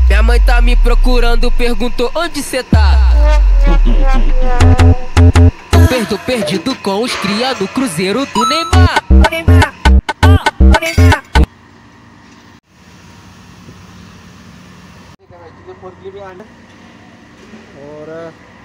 Minha mãe tá me procurando, perguntou onde cê tá. Perdido com os cria no cruzeiro do Neymar. Ora